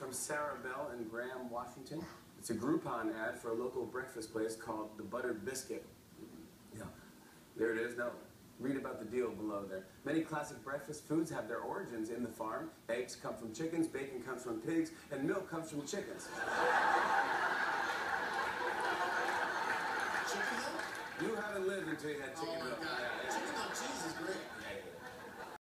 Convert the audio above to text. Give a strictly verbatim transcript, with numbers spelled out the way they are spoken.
from Sarah Bell in Graham, Washington. It's a Groupon ad for a local breakfast place called the Buttered Biscuit. Yeah, there it is. Now, read about the deal below there. Many classic breakfast foods have their origins in the farm. Eggs come from chickens, bacon comes from pigs, and milk comes from chickens. Chicken milk? You haven't lived until you had chicken oh my milk. God. Yeah, yeah. Chicken milk cheese is great. Yeah, yeah.